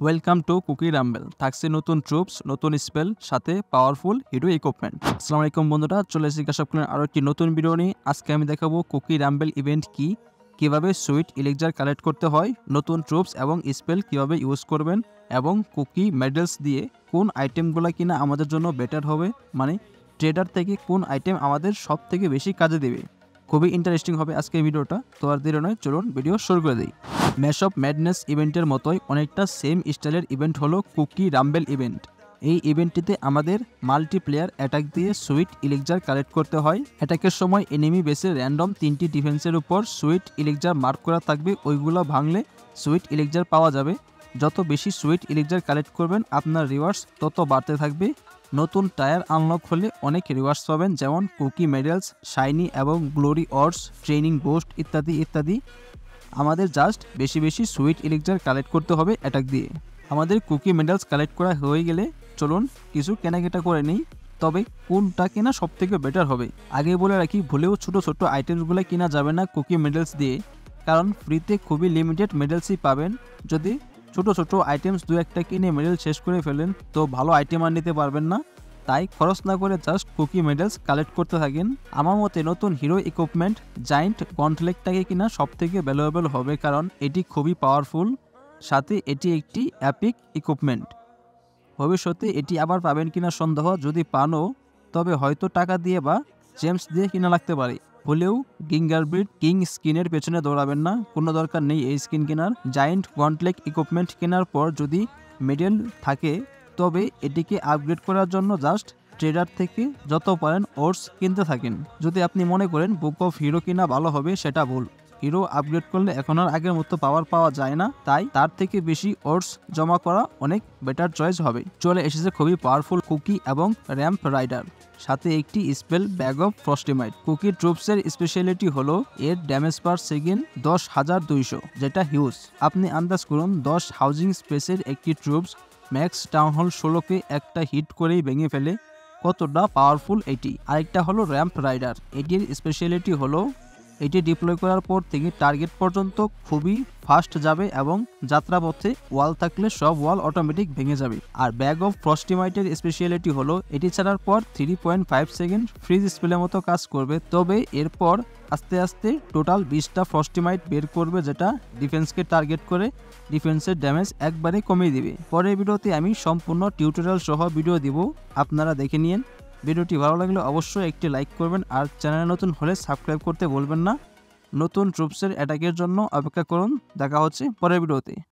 Welcome to cookie রাম্বেল। থাকছে নতুন troops, নতুন স্পেল, সাথে পাওয়ারফুল হিরো ইকুইপমেন্ট। আসসালামু আলাইকুম বন্ধুরা, চলে এসেছি কাশাফকুলের আরও একটি নতুন ভিডিও নিয়ে। আজকে আমি দেখাবো কুকি রাম্বেল ইভেন্ট কি, কিভাবে সুইট ইলেকজার কালেক্ট করতে হয়, নতুন ট্রুপস এবং স্পেল কিভাবে ইউজ করবেন, এবং কুকি মেডেলস দিয়ে কোন আইটেমগুলো কিনা আমাদের জন্য বেটার হবে, মানে ট্রেডার থেকে কোন আইটেম আমাদের সব থেকে বেশি কাজে দেবে। খুবই ইন্টারেস্টিং হবে আজকে ভিডিওটা। তো আর দেরি নয়, চলুন ভিডিও শুরু করে দিই। ম্যাশ অফ ম্যাডনেস ইভেন্টের মতোই অনেকটা সেম স্টাইলের ইভেন্ট হলো কুকি রাম্বেল ইভেন্ট। এই ইভেন্টটিতে আমাদের মাল্টিপ্লেয়ার অ্যাটাক দিয়ে সুইট ইলেকজার কালেক্ট করতে হয়। অ্যাটাকের সময় এনিমি বেসে র্যান্ডম 3টি ডিফেন্সের উপর সুইট ইলেকজার মার্ক করা থাকবে, ওইগুলো ভাঙলে সুইট ইলেকজার পাওয়া যাবে। যত বেশি সুইট ইলেকজার কালেক্ট করবেন আপনার রিওয়ার্ডস তত বাড়তে থাকবে। নতুন টায়ার আনলক হলে অনেক রিওয়ার্ডস পাবেন, যেমন কুকি মেডেলস, শাইনি এবং গ্লোরি অর্ডস, ট্রেনিং বুস্ট ইত্যাদি ইত্যাদি। আমাদের জাস্ট বেশি বেশি সুইট ইলেকজার কালেক্ট করতে হবে অ্যাটাক দিয়ে। আমাদের কুকি মেডেলস কালেক্ট করা হয়ে গেলে চলুন কিছু কেনাকাটা করে নিই। তবে কোনটা কেনা সব থেকে বেটার হবে আগে বলে রাখি, ভুলেও ছোট ছোট আইটেমসগুলো কেনা যাবে না কুকি মেডেলস দিয়ে, কারণ ফ্রিতে খুবই লিমিটেড মেডেলসই পাবেন। যদি ছোট ছোট আইটেমস দু একটা কিনে মেডেল শেষ করে ফেলেন তো ভালো আইটেম আর নিতে পারবেন না। তাই খরচ না করে জাস্ট কুকি মেডেলস কালেক্ট করতে থাকেন। আমার মতে নতুন হিরো ইকুইপমেন্ট জায়ান্ট গন্টলেটটাকে কিনা সব থেকে ভ্যালুয়েবল হবে, কারণ এটি খুবই পাওয়ারফুল, সাথে এটি একটি অ্যাপিক ইকুইপমেন্ট। ভবিষ্যতে এটি আবার পাবেন কিনা সন্দেহ, যদি পানও তবে হয়তো টাকা দিয়ে বা জেমস দিয়ে কিনা লাগতে পারে। হলেও গিঙ্গারব্রিড কিং স্কিনের পেছনে দৌড়াবেন না, কোনো দরকার নেই এই স্কিন কেনার। জায়ান্ট গন্টলেট ইকুইপমেন্ট কেনার পর যদি মেডেল থাকে তবে এটিকে আপগ্রেড করার জন্য জাস্ট ট্রেডার থেকে যত পারেন ওর্স কিনতে থাকেন। যদি আপনি মনে করেন বুক অফ হিরো কিনা ভালো হবে, সেটা ভুল। হিরো আপগ্রেড করলে এখন আর আগের মতো পাওয়ার পাওয়া যায় না, তাই তার থেকে বেশি ওর্স জমা করা অনেক বেটার চয়েস হবে। চলে এসেছে খুবই পাওয়ারফুল কুকি এবং র্যাম্প রাইডার, সাথে একটি spell bag of frostmite. Cookie ট্রুপসের স্পেশালিটি হলো এর ড্যামেজ পার সেকেন্ড 10,200, যেটা হিউজ। আপনি আন্দাজ করুন 10 হাউজিং স্পেসের একটি ট্রুপস ম্যাক্স টাউন হল 16কে একটা হিট করেই ভেঙে ফেলে, কতটা পাওয়ারফুল এটি। আরেকটা হলো র্যাম্প রাইডার। এটির স্পেশালিটি হলো এটি ডিপ্লয় করার পর থেকে টার্গেট পর্যন্ত খুবই ফাস্ট যাবে এবং যাত্রাপথে ওয়াল থাকলে সব ওয়াল অটোমেটিক ভেঙে যাবে। আর ব্যাগ অফ ফ্রস্টিমাইটের স্পেশালিটি হলো এটি ছাড়ার পর 3.5 সেকেন্ড ফ্রিজ স্পেলের মতো কাজ করবে, তবে এরপর আস্তে আস্তে টোটাল 20টা ফ্রস্টিমাইট বের করবে, যেটা ডিফেন্সকে টার্গেট করে ডিফেন্সের ড্যামেজ একবারে কমিয়ে দিবে। পরের ভিডিওতে আমি সম্পূর্ণ টিউটোরিয়াল সহ ভিডিও দিব, আপনারা দেখে নিন। ভিডিওটি ভালো লাগলে অবশ্যই একটি লাইক করবেন, আর চ্যানেলে নতুন হলে সাবস্ক্রাইব করতে বলবেন না। নতুন ট্রুপসের অ্যাটাকের জন্য অপেক্ষা করুন। দেখা হচ্ছে পরের ভিডিওতে।